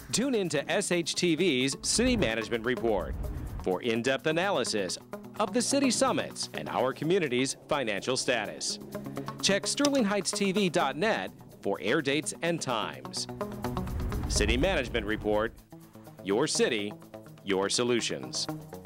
Tune in to SHTV's City Management Report for in-depth analysis of the city summits and our community's financial status. Check sterlingheightstv.net for air dates and times. City Management Report, your city, your solutions.